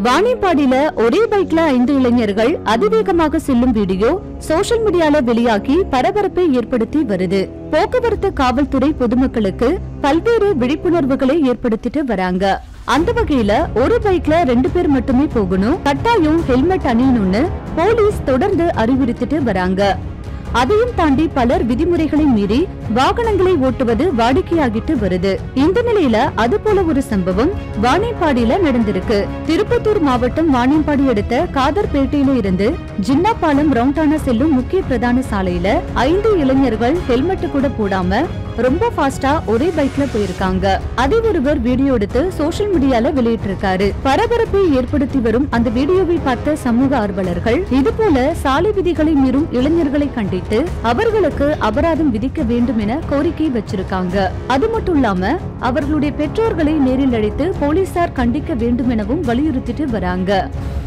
வாணியம்பாடியில ஒரே பைக்ல 5 இளைஞர்கள் அதிவேகமாக செல்லும் வீடியோ சோசியல் மீடியால வெளியாகி பரபரப்பை ஏற்படுத்தி வருது. போக்குவரத்து காவல்துறை பொதுமக்களுக்கு பல்வேறு விழிப்புணர்வுகளை ஏற்படுத்திட்டு வராங்க. அந்த வகையில ஒரு பைக்ல 2 பேர் மட்டுமே போகணும், கட்டாயம் ஹெல்மெட் அணியணும்னு போலீஸ் தொடர்ந்து அறிவுறுத்திட்டு வராங்க. அதையும் தாண்டி பலர் விதிமுறைகளை மீறி வாகனங்களை ஓட்டுவது வாடிக்கையாகிட்டு வருது. இந்த நிலையில அது போல ஒரு சம்பவம் வாணியம்பாடியில நடந்திருக்கு. திருப்பத்தூர் மாவட்டம் வாணியம்பாடி அடுத்த காதர்பேட்டையில இருந்து ஜின்னாபாலம் ரவுண்டானா செல்லும் முக்கிய பிரதான சாலையில 5 இளைஞர்கள் ஹெல்மெட் கூட போடாம ரொம்ப ஃபாஸ்டா ஒரே பைக்ல போயிருக்காங்க. அதை ஒருவர் வீடியோ எடுத்து சோசியல் மீடியால வெளியிட்டிருக்காரு. பரபரப்பை ஏற்படுத்தி வரும் அந்த வீடியோவை பார்த்த சமூக ஆர்வலர்கள் இது போல சாலை விதிகளை மீறும் இளைஞர்களை கண்டித்து அவர்களுக்கு அபராதம் விதிக்க வேண்டும் என கோரிக்கை வச்சிருக்காங்க. அது மட்டும் இல்லாம அவர்களுடைய பெற்றோர்களை நேரில் அழைத்து போலீசார் கண்டிக்க வேண்டும் எனவும் வலியுறுத்திட்டு வராங்க.